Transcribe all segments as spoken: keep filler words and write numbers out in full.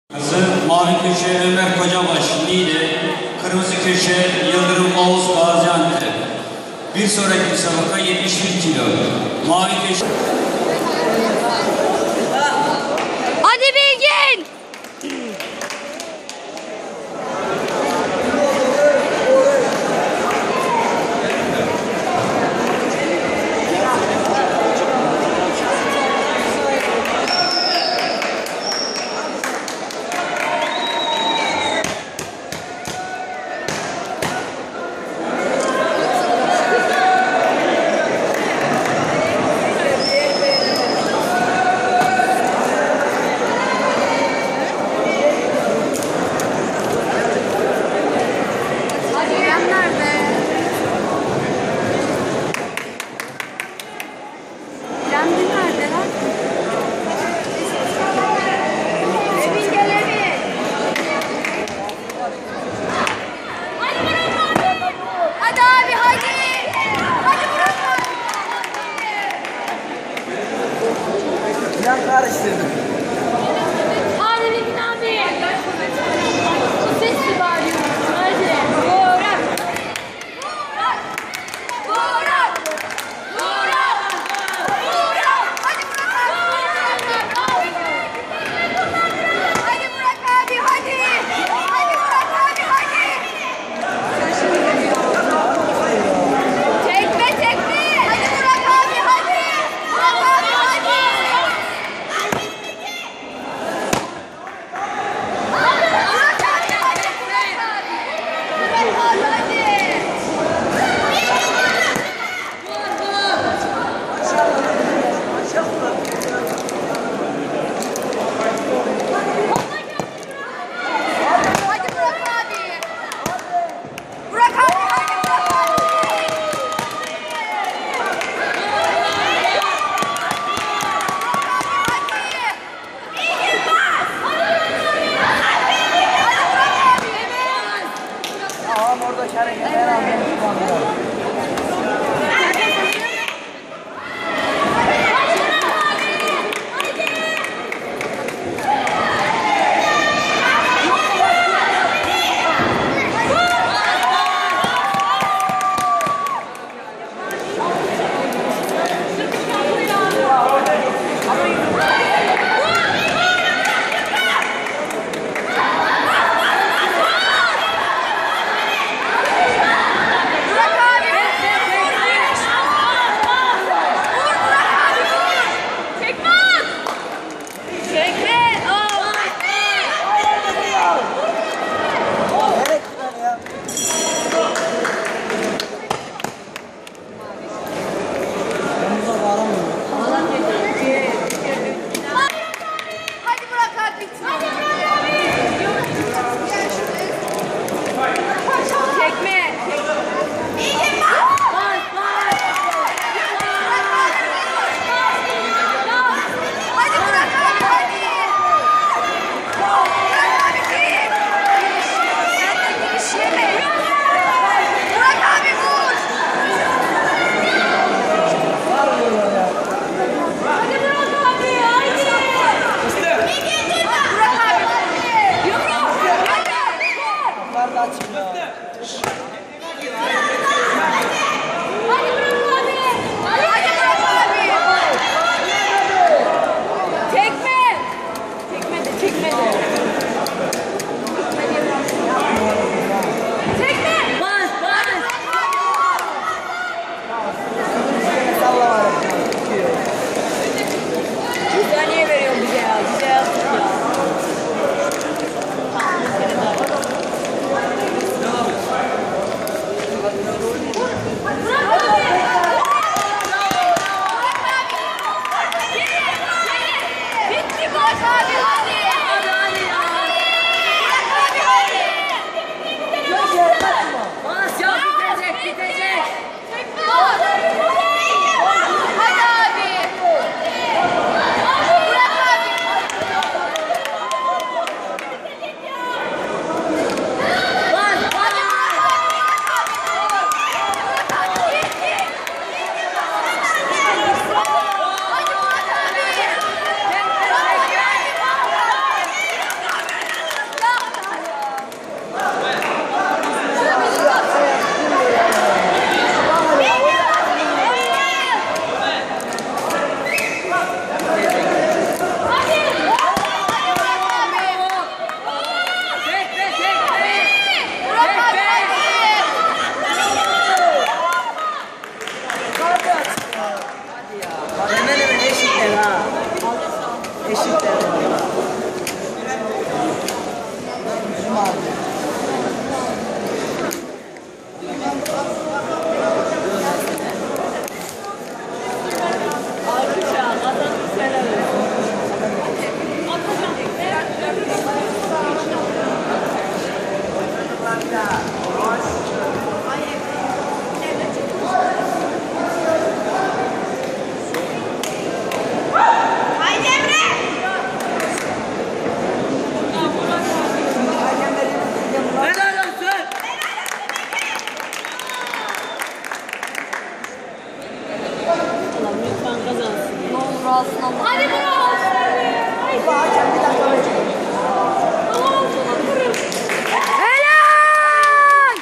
Mavi köşe Ömer Kocabaş, Niğde. Kırmızı köşe Yıldırım Oğuz, Gaziantep. Bir sonraki müsabaka yetmiş bir kilo. Mavi köşe... Hadi Bilgin! Ben karıştırdım. Hadi Bilgin abi. Sesli bağırıyoruz. Hadi. Burak. Burak. Burak. Burak. Burak. Hadi Burak abi. Hadi Burak abi hadi. Hadi Burak abi hadi. Tekme tekme. Hadi Burak abi hadi. Burak abi hadi. Ağam orada şarkı beraber. Burak abi alsın Allah. Hadi bravo. Allah hakem bir dakika bekle. Helal!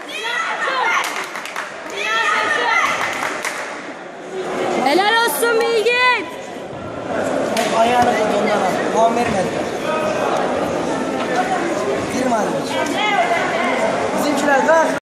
Helal olsun Bilgin. Ayağını koy onlara. Puan vermediler. Girmedi. Bizimkiler kalk.